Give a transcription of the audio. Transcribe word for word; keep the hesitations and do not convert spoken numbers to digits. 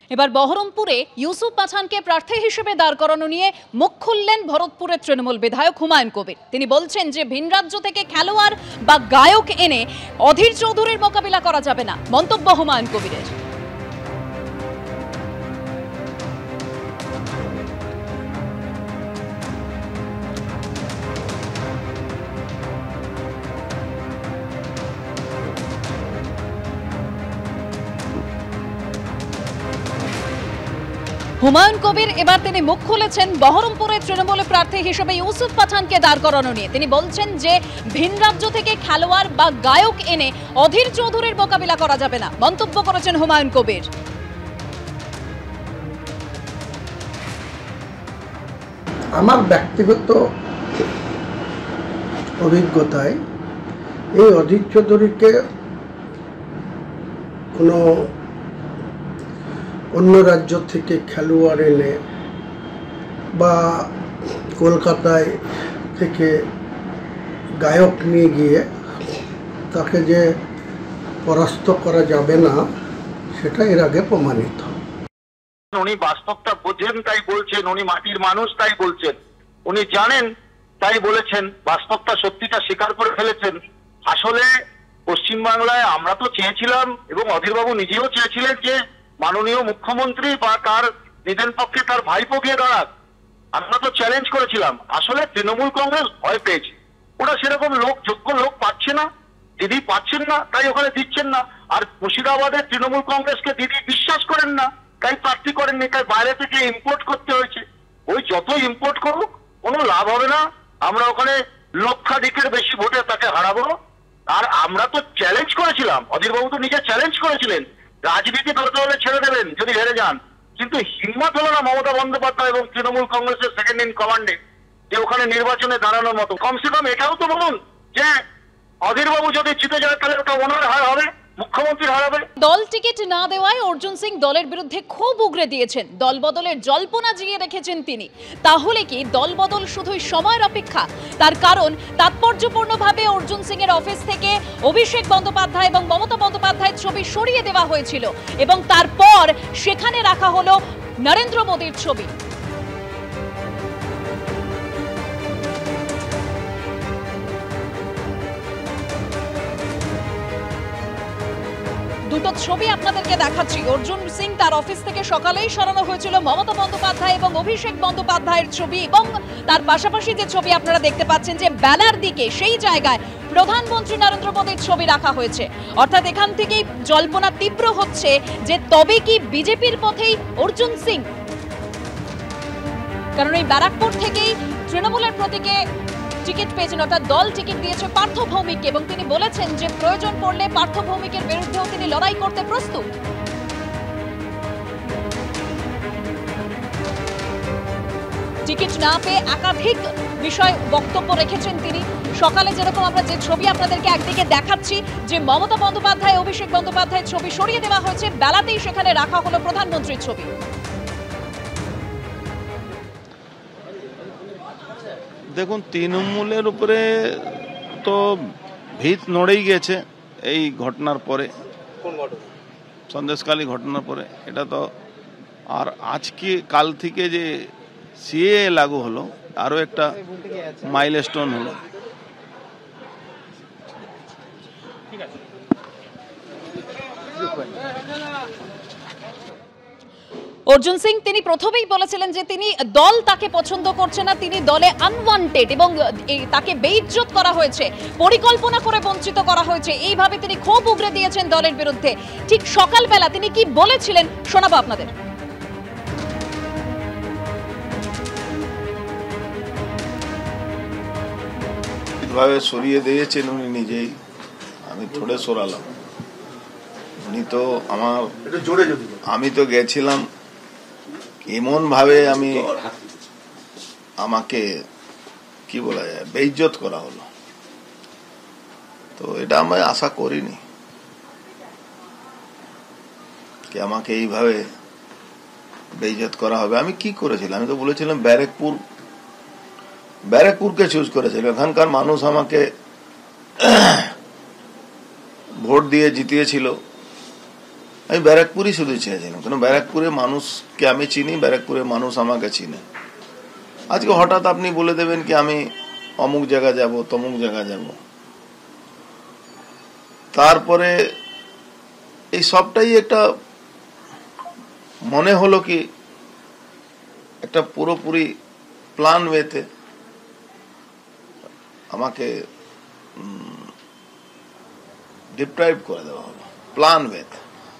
এবার বহরমপুরে ইউসুফ পাঠানকে প্রার্থী হিসেবে দাঁড় করানো নিয়ে মুখ খুললেন ভরতপুরের তৃণমূল বিধায়ক হুমায়ুন কবির। তিনি বলছেন যে ভিন রাজ্য থেকে খেলোয়াড় বা গায়ক এনে অধীর চৌধুরীর মোকাবিলা করা যাবে না, মন্তব্য হুমায়ুন কবিরের। হুমায়ুন কবির এবার তিনি মুখ খুলেছেন বহরমপুরের তৃণমূল প্রার্থী হিসেবে ইউসুফ পাঠানকে দাঁড় করানো নিয়ে। তিনি বলছেন যে ভিন রাজ্য থেকে খেলোয়াড় বা গায়ক এনে অধীর চৌধুরীর মোকাবিলা করা যাবে না, মন্তব্য করেছেন হুমায়ুন কবির। আমার ব্যক্তিগত অভিজ্ঞতায় এই অধীর চৌধুরীকে কোনো অন্য রাজ্য থেকে খেলোয়াড় এনে বা কলকাতায় থেকে গায়ক নিয়ে গিয়ে তাকে যে পরাস্ত করা যাবে না সেটা এর আগে প্রমাণিত। উনি বাস্তবটা বোঝেন তাই বলছেন, উনি মাটির মানুষ তাই বলছেন, উনি জানেন তাই বলেছেন, বাস্তবটা সত্যিটা স্বীকার করে ফেলেছেন। আসলে পশ্চিমবাংলায় আমরা তো চেয়েছিলাম এবং অধীরবাবু নিজেও চেয়েছিলেন যে মাননীয় মুখ্যমন্ত্রী বা তার নিদেন পক্ষে তার ভাইপো গিয়ে দাঁড়াক। আমরা তো চ্যালেঞ্জ করেছিলাম। আসলে তৃণমূল কংগ্রেস ভয় পেয়েছে, ওরা সেরকম লোক যোগ্য লোক পাচ্ছে না, দিদি পাচ্ছেন না তাই ওখানে দিচ্ছেন না। আর মুর্শিদাবাদের তৃণমূল কংগ্রেসকে দিদি বিশ্বাস করেন না তাই প্রার্থী করেননি, তাই বাইরে থেকে ইম্পোর্ট করতে হয়েছে। ওই যত ইম্পোর্ট করুক কোনো লাভ হবে না, আমরা ওখানে লক্ষাধিকের বেশি ভোটে তাকে হারাবো। আর আমরা তো চ্যালেঞ্জ করেছিলাম, অধীরবাবু তো নিজে চ্যালেঞ্জ করেছিলেন রাজনীতি দরকার হলে ছেড়ে দেবেন যদি হেরে যান, কিন্তু হিম্মত হলো না মমতা বন্দ্যোপাধ্যায় এবং তৃণমূল কংগ্রেসের সেকেন্ড ইন কমান্ডে যে ওখানে নির্বাচনে দাঁড়ানোর মতো। কমসে কম এটাও তো বলুন যে অধীরবাবু যদি জিতে যায় তাহলে ওটা ওনার হার হবে, মুখ্যমন্ত্রীর হার হবে। দল টিকিট না দেওয়ায় অর্জুন সিং দলের বিরুদ্ধে ক্ষোভ উগরে দিয়েছেন, দল বদলের জল্পনা জিয়ে রেখেছেন তিনি। তাহলে কি দল বদল শুধুই সময়ের অপেক্ষা? তার কারণ তাৎপর্যপূর্ণভাবে অর্জুন সিং এর অফিস থেকে অভিষেক বন্দ্যোপাধ্যায় এবং মমতা বন্দ্যোপাধ্যায়ের ছবি সরিয়ে দেওয়া হয়েছিল এবং তারপর সেখানে রাখা হলো নরেন্দ্র মোদীর ছবি। দুটো ছবি আপনাদেরকে দেখাচ্ছি। অর্জুন সিং তার অফিস থেকে সকালেই সরানো হয়েছিল মমতা বন্দ্যোপাধ্যায় এবং অভিষেক বন্দ্যোপাধ্যায়ের ছবি, এবং তার পাশাপাশি যে ছবি আপনারা দেখতে পাচ্ছেন যে বেলার দিকে সেই জায়গায় প্রধানমন্ত্রী নরেন্দ্র মোদীর ছবি রাখা হয়েছে। অর্থাৎ এখান থেকেই জল্পনা তীব্র হচ্ছে যে তবে কি বিজেপির পথেই অর্জুন সিং? কারণ এই ব্যারাকপুর থেকেই তৃণমূলের প্রতীকে টিকিট পেয়েছেন, অর্থাৎ দল টিকিট দিয়েছে পার্থ ভৌমিককে এবং তিনি বলেছেন যে প্রয়োজন পড়লে পার্থ ভৌমিকের বিরুদ্ধেও তিনি লড়াই করতে প্রস্তুত। টিকিট না পেয়ে একাধিক বিষয় বক্তব্য রেখেছেন তিনি। সকালে যেরকম আমরা যে ছবি আপনাদেরকে একদিকে দেখাচ্ছি যে মমতা বন্দ্যোপাধ্যায় অভিষেক বন্দ্যোপাধ্যায়ের ছবি সরিয়ে দেওয়া হয়েছে, বেলাতেই সেখানে রাখা হলো প্রধানমন্ত্রীর ছবি। দেখুন, তৃণমূলের উপরে তো ভিত নড়েই গেছে এই ঘটনার পরে, সন্দেশখালী ঘটনার পরে। এটা তো আর আজকে কাল থেকে যে সিএ লাগু হলো, আরও একটা মাইলস্টোন হলো। অর্জুন সিং তিনি প্রথমেই বলেছিলেন যে তিনি দল তাকে পছন্দ করছে না, তিনি দলে আনওয়ান্টেড এবং তাকে বেইজ্জত করা হয়েছে, পরিকল্পনা করে বঞ্চিত করা হয়েছে। এইভাবে তিনি ক্ষোভ উগরে দিয়েছেন দলের বিরুদ্ধে। ঠিক সকালবেলা তিনি কি বলেছিলেন শোনাবো আপনাদের। ভাবে সরিয়ে দিয়েছেন উনি নিজেই, আমি থোড়ে সরালাম। উনি তো আমার আমি তো গেছিলাম এমন ভাবে, আমি আমাকে কি বলা যায় বেইজ্জত করা হলো, তো এটা আমি আশা করিনি কি আমাকে এইভাবে বেইজ্জত করা হবে। আমি কি করেছিলাম? আমি তো বলেছিলাম ব্যারাকপুর ব্যারাকপুরকে চুজ করেছিলাম। এখানকার মানুষ আমাকে ভোট দিয়ে জিতিয়েছিল, আমি ব্যারাকপুরই শুধু চেয়েছিলাম, কারণ ব্যারাকপুরে মানুষকে আমি চিনি, ব্যারাকপুরের মানুষ আমাকে চিনে। আজকে হঠাৎ আপনি বলে দেবেন কি আমি অমুক জায়গা যাব, তমুক জায়গা যাব, তারপরে এই সবটাই একটা মনে হলো কি একটা পুরোপুরি প্ল্যান ওয়েতে আমাকে ডিপ্রাইভ করে দেওয়া হলো, প্ল্যান ওয়েতে।